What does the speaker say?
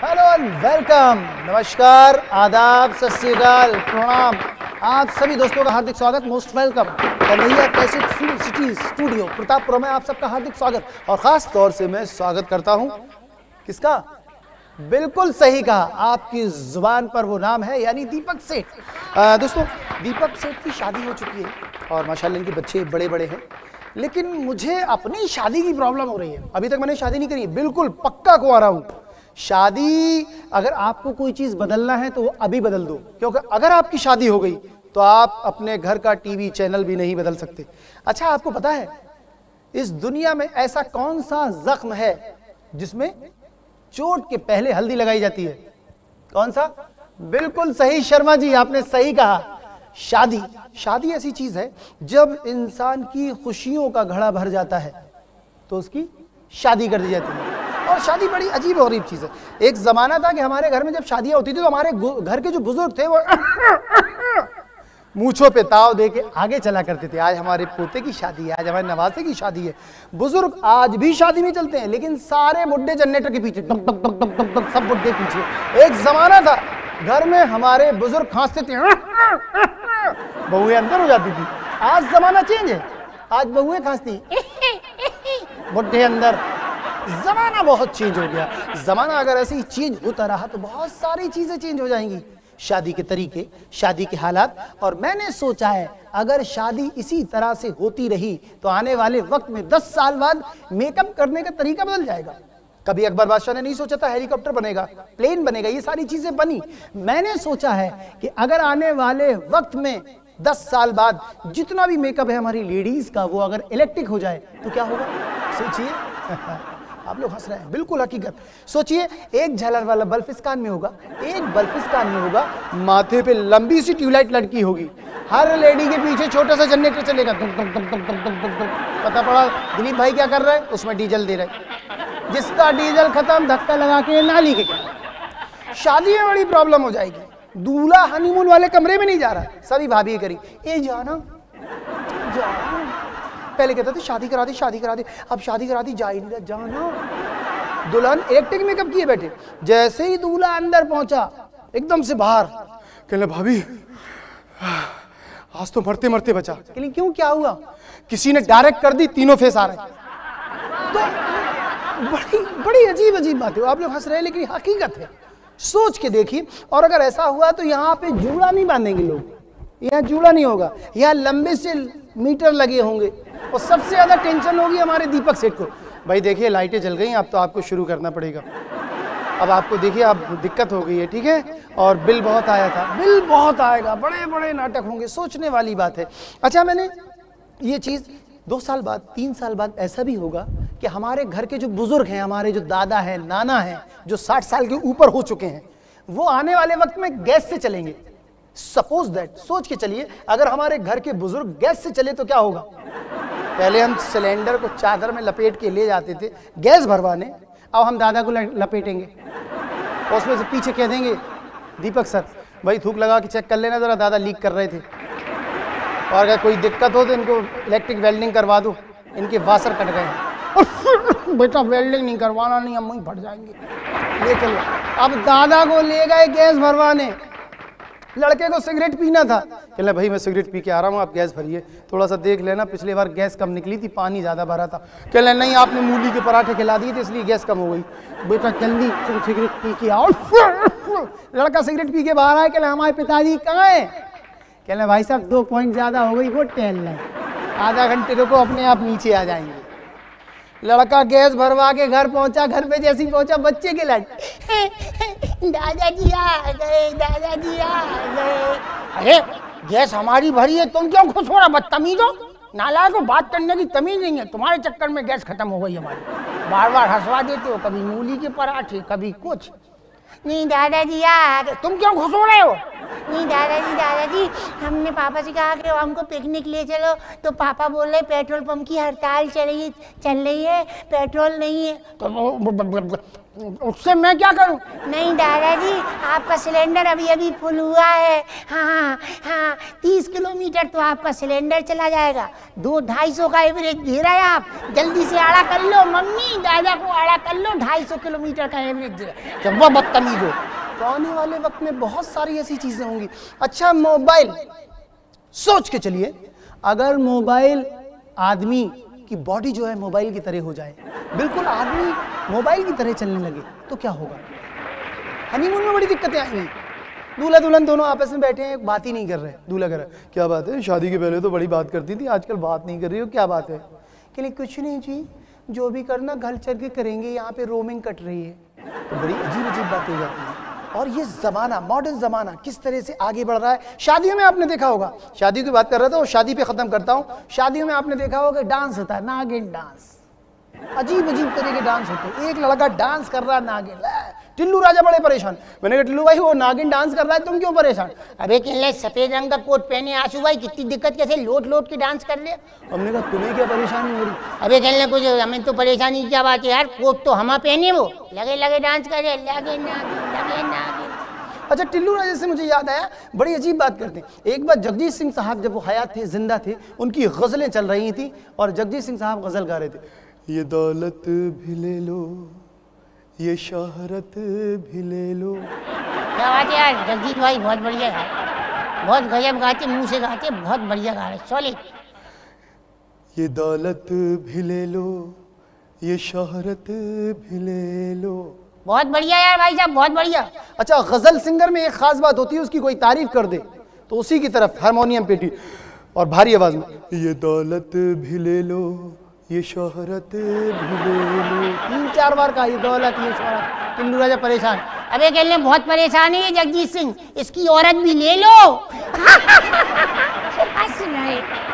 Hello and welcome, नमस्कार, आदाब, सत श्री अकाल, प्रणाम। आप सभी दोस्तों का हार्दिक स्वागत, most welcome. Kanhaiya cassette film city studio Pratappur में आप सबका हार्दिक स्वागत। और खास तौर से मैं स्वागत करता हूं किसका? बिल्कुल सही कहा, आपकी जुबान पर वो नाम है, यानी दीपक सेठ। दोस्तों, दीपक सेठ की शादी हो चुकी है और माशाल्लाह इनके बच्चे बड़े बड़े हैं, लेकिन मुझे अपनी शादी की प्रॉब्लम हो रही है। अभी तक मैंने शादी नहीं करी, बिल्कुल पक्का कुंवारा हूं। शादी, अगर आपको कोई चीज बदलना है तो वो अभी बदल दो, क्योंकि अगर आपकी शादी हो गई तो आप अपने घर का टीवी चैनल भी नहीं बदल सकते। अच्छा, आपको पता है इस दुनिया में ऐसा कौन सा जख्म है जिसमें चोट के पहले हल्दी लगाई जाती है? कौन सा? बिल्कुल सही शर्मा जी, आपने सही कहा, शादी। शादी ऐसी चीज है जब इंसान की खुशियों का घड़ा भर जाता है तो उसकी शादी कर दी जाती है। और शादी बड़ी अजीब और गरीब चीज है। एक जमाना था कि हमारे घर में जब शादियां होती थी तो हमारे घर के जो बुजुर्ग थे वो मूंछों पे ताव दे के आगे चला करते थे। आज हमारे पोते की शादी है, आज हमारे नवासे की शादी है। बुजुर्ग आज भी शादी में चलते हैं, लेकिन सारे बुड्ढे जनरेटर के पीछे, दब दब दब दब दब दब, सब बुड्ढे पीछे। एक जमाना था घर में हमारे बुजुर्ग खांसते थे, बहुएं अंदर हो जाती थी। आज जमाना चेंज है, आज बहुएं खांसती, बुड्ढे अंदर। जमाना बहुत चेंज हो गया। जमाना अगर ऐसे ही चेंज होता रहा तो बहुत सारी चीजें चेंज हो जाएंगी, शादी के तरीके, शादी के हालात। और मैंने सोचा है अगर शादी इसी तरह से होती रही तो आने वाले वक्त में 10 साल बाद मेकअप करने का तरीका बदल जाएगा। कभी अकबर बादशाह ने नहीं सोचा था हेलीकॉप्टर बनेगा, प्लेन बनेगा, ये सारी चीजें बनी। मैंने सोचा है कि अगर आने वाले वक्त में 10 साल बाद जितना भी मेकअप है हमारी लेडीज का वो अगर इलेक्ट्रिक हो जाए तो क्या होगा? सोचिए। आप लोग हंस रहे हैं, बिल्कुल हकीकत। सोचिए, एक झालर वाला बल्ब इस कान में होगा, एक बल्ब इस कान में होगा, माथे पे लंबी सी ट्यूबलाइट लटकी होगी, हर लेडी के पीछे छोटा सा जनरेटर चलेगा। पता पड़ा दिलीप भाई क्या कर रहे हैं? उसमें डीजल दे रहे, जिसका डीजल खत्म धक्का लगा के नाली के क्या। शादी में बड़ी प्रॉब्लम हो जाएगी। दूल्हा हनीमून वाले कमरे में नहीं जा रहा, सभी भाभी करी, ए जाना जाना। पहले कहते थे शादी करा दी, शादी करा दी, अब शादी करा दी, जा ही नहीं रहा, जाना। दुल्हन इलेक्ट्रिक मेकअप किए बैठे, जैसे ही दूल्हा अंदर पहुंचा एकदम से बाहर कहने, भाभी आज तो मरते मरते बचा। कहले क्यों, क्या हुआ? किसी ने डायरेक्ट कर दी, तीनों फेस आ रहे। तो बड़ी बड़ी अजीब अजीब बातें। आप लोग हंस रहे हैं लेकिन हकीकत है, सोच के देखिए। और अगर ऐसा हुआ तो यहाँ पे जूड़ा नहीं बांधेंगे लोग, यहाँ जूड़ा नहीं होगा, यहाँ लंबे से मीटर लगे होंगे। और सबसे ज्यादा टेंशन होगी हमारे दीपक सेठ को। भाई देखिए लाइटें जल गई, अब तो आपको शुरू करना पड़ेगा। अब आपको देखिए अब दिक्कत हो गई है, ठीक है? और बिल बहुत आया था, बिल बहुत आएगा, बड़े बड़े नाटक होंगे, सोचने वाली बात है। अच्छा, मैंने ये चीज 2 साल बाद, 3 साल बाद ऐसा भी होगा कि हमारे घर के जो बुजुर्ग हैं, हमारे जो दादा हैं, नाना हैं, जो 60 साल के ऊपर हो चुके हैं, वो आने वाले वक्त में गैस से चलेंगे। सपोज दैट, सोच के चलिए, अगर हमारे घर के बुजुर्ग गैस से चले तो क्या होगा? पहले हम सिलेंडर को चादर में लपेट के ले जाते थे गैस भरवाने, अब हम दादा को लपेटेंगे और उसमें से पीछे कह देंगे, दीपक सर भाई थूक लगा के चेक कर लेना जरा, दादा लीक कर रहे थे, और अगर कोई दिक्कत हो तो इनको इलेक्ट्रिक वेल्डिंग करवा दो, इनके वासर कट गए हैं। बेटा वेल्डिंग नहीं करवाना, नहीं हम वहीं फट जाएंगे, ले चलो। अब दादा को ले गए गैस भरवाने, लड़के को सिगरेट पीना था, कहले भाई मैं सिगरेट पी के आ रहा हूँ, आप गैस भरिए, थोड़ा सा देख लेना पिछली बार गैस कम निकली थी, पानी ज्यादा भरा था। कहले नहीं, आपने मूली के पराठे खिला दिए थे इसलिए गैस कम हो गई। बेटा जल्दी तुम सिगरेट पी के आओ। लड़का सिगरेट पी के बाहर आए, कहले हमारे पिताजी कहाँ है? कहले भाई साहब 2 पॉइंट ज्यादा हो गई, वो टहल रहे, आधा घंटे रुको अपने आप नीचे आ जाएंगे। लड़का गैस भरवा के घर पहुंचा, घर पे जैसे ही पहुंचा बच्चे के लड़, दादाजी आ गए, दादाजी आ गए। अरे गैस हमारी भरी है, तुम क्यों खुश हो रहा? बदतमीज हो, नालायक हो, बात करने की तमीज नहीं है, तुम्हारे चक्कर में गैस खत्म हो गई हमारी। बार बार हंसवा देते हो, कभी मूली के पराठे, कभी कुछ। नहीं दादाजी आ गए। तुम क्यों खुश हो रहे हो? नहीं दादाजी हमने पापा से कहा कि हमको पिकनिक ले चलो, तो पापा बोल रहे पेट्रोल पंप की हड़ताल चल रही है, पेट्रोल नहीं है। तो उससे मैं क्या करूं? नहीं दादाजी, आपका सिलेंडर अभी अभी फुल हुआ है। हाँ हाँ, 30 किलोमीटर तो आपका सिलेंडर चला जाएगा। 200-250 का एवरेज दे रहे हैं आप, जल्दी से आड़ा कर लो मम्मी, दादा को आड़ा कर लो, 250 किलोमीटर का एवरेज दे रहे हैं। जब वो बदतमीज हो तो आने वाले वक्त में बहुत सारी ऐसी चीजें होंगी। अच्छा मोबाइल, सोच के चलिए, अगर मोबाइल आदमी की बॉडी जो है मोबाइल की तरह हो जाए, बिल्कुल आदमी मोबाइल की तरह चलने लगे, तो क्या होगा? हनीमून में बड़ी दिक्कतें आएंगी। दूल्हा दुल्हन दोनों आपस में बैठे हैं, बात ही नहीं कर रहे। दूल्हा कह रहा है क्या बात है, शादी के पहले तो बड़ी बात करती थी, आजकल बात नहीं कर रही हो, क्या बात है? कि नहीं कुछ नहीं जी, जो भी करना घर चल के करेंगे, यहाँ पे रोमिंग कट रही है। तो बड़ी अजीब अजीब बातें हो जाती हैं। और ये जमाना, मॉडर्न जमाना किस तरह से आगे बढ़ रहा है। शादियों में आपने देखा होगा, शादी की बात कर रहा था और शादी पे खत्म करता हूँ। शादियों में आपने देखा होगा डांस होता है, नागिन डांस, अजीब अजीब तरह के डांस होते हैं। एक लड़का डांस कर रहा है नागिन, टिल्लू राजा बड़े परेशान। मैंने कहा टिल्लू भाई वो नागिन डांस कर रहा है, तुम क्यों परेशान? अबे कहले सफेद रंग का कोट पहने आंसू भाई, कितनी दिक्कत, कैसे लोट लोट के डांस कर ले। हमने कहा तुम्हें क्या परेशानी हो रही? अबे कहले कुछ हमें तो परेशानी क्या बात है यार, कोट तो हम पहने, वो लगे लगे डांस करे, लगे नागिन। अच्छा टिल्लू राजा से मुझे याद आया, बड़ी अजीब बात करते हैं। एक बार जगजीत सिंह साहब जब वो हयात थे, जिंदा थे, उनकी गजलें चल रही थी और जगजीत सिंह साहब गजल गा रहे थे। ये दौलत भी ले लो, ये शोहरत भी ले लो। क्या बात है यार, जगजीत भाई बहुत बढ़िया है, बहुत गजब गाते, मुंह से गाते, बहुत बढ़िया गा रहे, सॉलिड। ये दौलत भी ले लो, ये शोहरत भी ले लो। बहुत बढ़िया यार भाई साहब, बहुत बढ़िया। अच्छा गजल सिंगर में एक खास बात होती है, उसकी कोई तारीफ कर दे तो उसी की तरफ हारमोनियम पेटी और भारी आवाज में ये दौलत भी ले लो, ये शोहरत भी ले लो। 3-4 बार कहा ये दौलत, ये शोहरत। टिल्लू राजा परेशान। अबे कहले बहुत परेशान है ये जगजीत सिंह, इसकी औरत भी ले लो। हंस रहे।